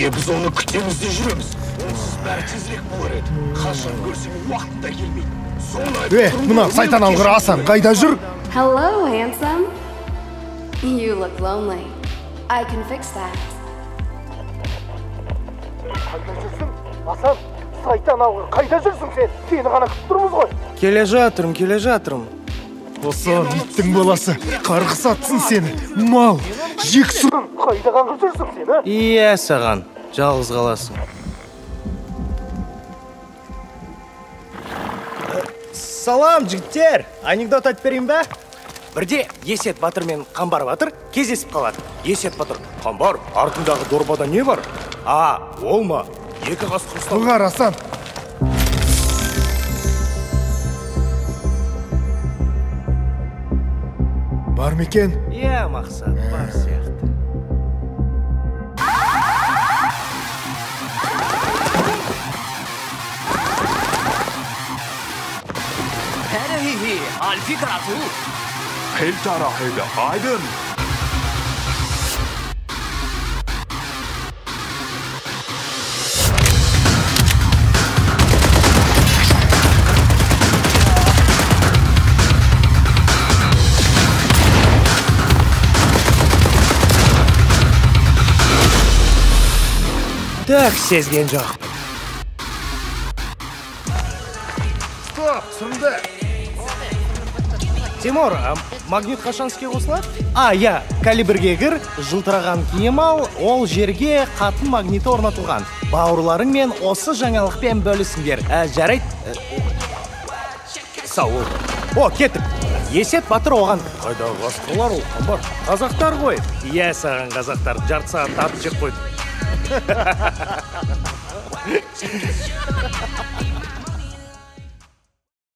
Біз оны күтеміз де жүреміз. Онсыз бәрі тезірек болар еді. Қашан көрсең уақытта келмейді. Мына сайтан алғыр Асан, қайда жүр? Hello, handsome. You look lonely. I can fix that. Қайда жүрсің? Асан, сайтан алғыр, қайда жүрсің сен? Сені ғана күтіп тұрмыз ғой. Келе жатырмын. Осы иттің баласы, қарғыс атсын сені. Мал, жексұрын, қайда қаңғыр жүрсің сен, а? Иә, саған, жалғыз қаласың. Салам, жігіттер! Анекдот айтып берейін бе? Бірде Есет батыр мен Қамбар батыр кездесіп қалады. Есет батыр: "Қамбар, артындағы дорбада не бар?" Ол ма? Екі қасық ұстап. Бұғар, Асан. Бар ма екен? Иә, мақсат, бар сияқты. Heltarahede, aydın. Так, сезген жоқ. Стоп, сынды. Тимур, магнит қашан іске қосылады? Иә, калибрге кір, жылтыраған киім ал, ол жерге қатын магниті орнатылған. Бауырларың мен осы жаңалықпен бөлісіңдер. Жарайды. Сау. Кеттік. Есет батыр оған: "Қайда басқалар ол, Қамбар? Қазақтар ғой." Иә, саған қазақтар, жарты сағат ат жеп қойды.